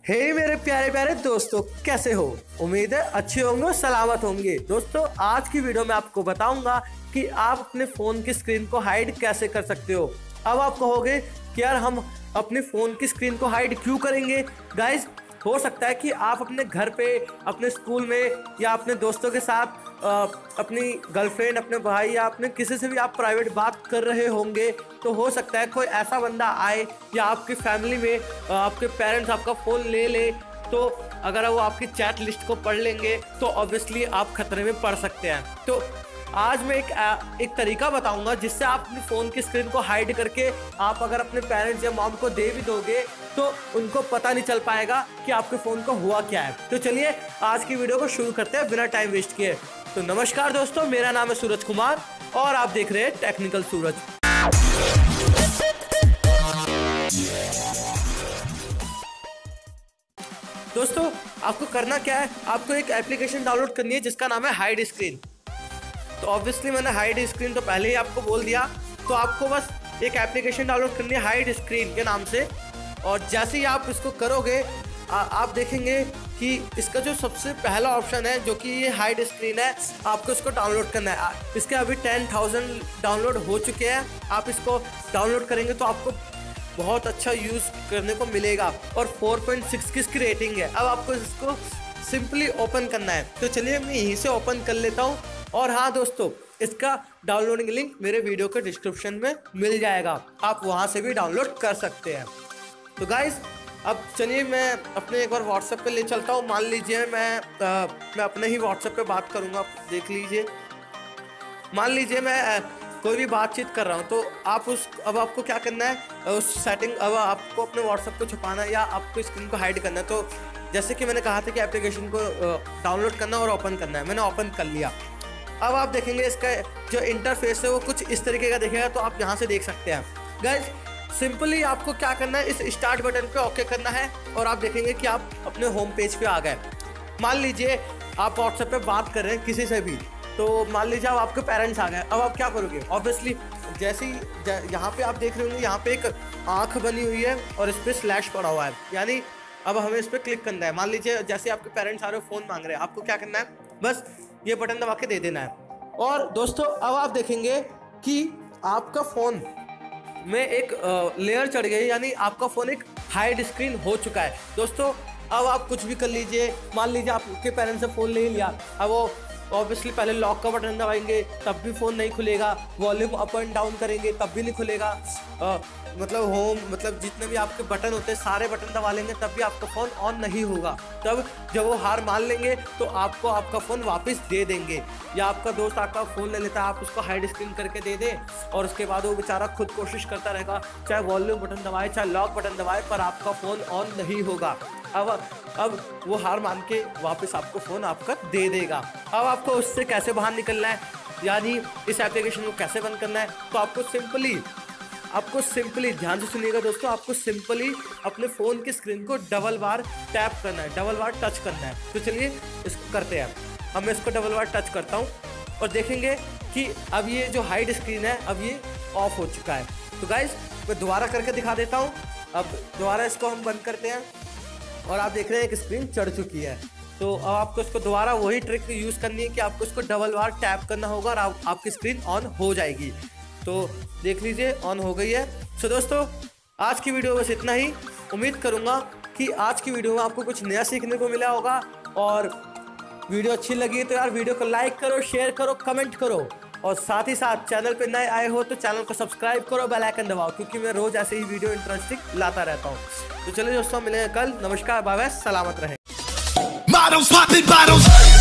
हे मेरे प्यारे प्यारे दोस्तों, कैसे हो? उम्मीद है अच्छे होंगे, सलामत होंगे। दोस्तों, आज की वीडियो में आपको बताऊंगा कि आप अपने फ़ोन की स्क्रीन को हाइड कैसे कर सकते हो। अब आप कहोगे कि यार हम अपने फ़ोन की स्क्रीन को हाइड क्यों करेंगे? गाइज, हो सकता है कि आप अपने घर पे, अपने स्कूल में या अपने दोस्तों के साथ अपनी गर्लफ्रेंड, अपने भाई या अपने किसी से भी आप प्राइवेट बात कर रहे होंगे। तो हो सकता है कोई ऐसा बंदा आए या आपकी फैमिली में आपके पेरेंट्स आपका फ़ोन ले ले, तो अगर वो आपकी चैट लिस्ट को पढ़ लेंगे तो ऑब्वियसली आप खतरे में पड़ सकते हैं। तो आज मैं एक तरीका बताऊंगा जिससे आप अपनी फ़ोन की स्क्रीन को हाइड करके आप अगर अपने पेरेंट्स या मॉम को दे भी दोगे तो उनको पता नहीं चल पाएगा कि आपके फ़ोन को हुआ क्या है। तो चलिए आज की वीडियो को शुरू करते हैं बिना टाइम वेस्ट किए। तो नमस्कार दोस्तों, मेरा नाम है सूरज कुमार और आप देख रहे हैं टेक्निकल सूरज। दोस्तों, आपको करना क्या है, आपको एक एप्लीकेशन डाउनलोड करनी है जिसका नाम है हाइड स्क्रीन। तो ऑब्वियसली मैंने हाइड स्क्रीन तो पहले ही आपको बोल दिया। तो आपको बस एक एप्लीकेशन डाउनलोड करनी है हाइड स्क्रीन के नाम से, और जैसे ही आप इसको करोगे आप देखेंगे कि इसका जो सबसे पहला ऑप्शन है जो कि ये हाइड स्क्रीन है, आपको इसको डाउनलोड करना है। इसके अभी 10,000 डाउनलोड हो चुके हैं। आप इसको डाउनलोड करेंगे तो आपको बहुत अच्छा यूज़ करने को मिलेगा और 4.6 की इसकी रेटिंग है। अब आपको इसको सिंपली ओपन करना है। तो चलिए मैं यहीं से ओपन कर लेता हूँ। और हाँ दोस्तों, इसका डाउनलोडिंग लिंक मेरे वीडियो के डिस्क्रिप्शन में मिल जाएगा, आप वहाँ से भी डाउनलोड कर सकते हैं। तो गाइस, अब चलिए मैं अपने एक बार व्हाट्सएप पे ले चलता हूँ। मान लीजिए मैं अपने ही व्हाट्सएप पे बात करूँगा, देख लीजिए। मान लीजिए मैं कोई भी बातचीत कर रहा हूँ, तो अब आपको क्या करना है, उस सेटिंग, अब आपको अपने व्हाट्सएप को छुपाना है या आपको स्क्रीन को हाइड करना है। तो जैसे कि मैंने कहा था कि एप्लीकेशन को डाउनलोड करना और ओपन करना है, मैंने ओपन कर लिया। अब आप देखेंगे इसका जो इंटरफेस है वो कुछ इस तरीके का दिखेगा। तो आप यहाँ से देख सकते हैं। गाइस, सिंपली आपको क्या करना है, इस स्टार्ट बटन पे ओके करना है और आप देखेंगे कि आप अपने होम पेज पे आ गए। मान लीजिए आप व्हाट्सएप पे बात कर रहे हैं किसी से भी, तो मान लीजिए अब आपके पेरेंट्स आ गए। अब आप क्या करोगे? ऑब्वियसली जैसे ही यहाँ पे आप देख रहे होंगे, यहाँ पे एक आँख बनी हुई है और इस पर स्लैश पड़ा हुआ है, यानी अब हमें इस पर क्लिक करना है। मान लीजिए जैसे आपके पेरेंट्स आ रहे हो, फ़ोन मांग रहे हैं, आपको क्या करना है, बस ये बटन दबा के दे देना है। और दोस्तों, अब आप देखेंगे कि आपका फ़ोन में एक लेयर चढ़ गई, यानी आपका फ़ोन एक हाइड स्क्रीन हो चुका है। दोस्तों, अब आप कुछ भी कर लीजिए। मान लीजिए आपके पेरेंट्स से फ़ोन ले लिया, अब वो ऑब्वियसली पहले लॉक का बटन दबाएंगे तब भी फ़ोन नहीं खुलेगा, वॉल्यूम अप एंड डाउन करेंगे तब भी नहीं खुलेगा, मतलब होम, मतलब जितने भी आपके बटन होते हैं सारे बटन दबा लेंगे तब भी आपका फ़ोन ऑन नहीं होगा। तब जब वो हार मान लेंगे तो आपको आपका फ़ोन वापस दे देंगे, या आपका दोस्त आपका फ़ोन ले लेता है, आप उसको हाइड स्क्रीन करके दे दें और उसके बाद वो बेचारा खुद कोशिश करता रहेगा, चाहे वॉल्यूम बटन दबाए चाहे लॉक बटन दबाए, पर आपका फ़ोन ऑन नहीं होगा। अब वो हार मान के वापस आपको फ़ोन आपका दे देगा। अब आपको उससे कैसे बाहर निकलना है, यानी इस एप्लीकेशन को कैसे बंद करना है, तो आपको सिंपली ध्यान से सुनिएगा दोस्तों, आपको सिंपली अपने फ़ोन की स्क्रीन को डबल बार टैप करना है, डबल बार टच करना है। तो चलिए इसको करते हैं। अब मैं इसको डबल बार टच करता हूँ और देखेंगे कि अब ये जो हाइड स्क्रीन है अब ये ऑफ हो चुका है। तो गाइस, मैं दोबारा करके दिखा देता हूँ। अब दोबारा इसको हम बंद करते हैं और आप देख रहे हैं कि स्क्रीन चढ़ चुकी है। तो अब आपको इसको दोबारा वही ट्रिक यूज़ करनी है कि आपको इसको डबल बार टैप करना होगा और आपकी स्क्रीन ऑन हो जाएगी। तो देख लीजिए, ऑन हो गई है। सो दोस्तों, आज की वीडियो बस इतना ही। उम्मीद करूँगा कि आज की वीडियो में आपको कुछ नया सीखने को मिला होगा, और वीडियो अच्छी लगी तो यार वीडियो को लाइक करो, शेयर करो, कमेंट करो, और साथ ही साथ चैनल पे नए आए हो तो चैनल को सब्सक्राइब करो, बेल आइकन दबाओ, क्योंकि मैं रोज़ ऐसे ही वीडियो इंटरेस्टिंग लाता रहता हूँ। तो चलिए दोस्तों, मिलेंगे कल। नमस्कार, बाय बाय, सलामत रहें।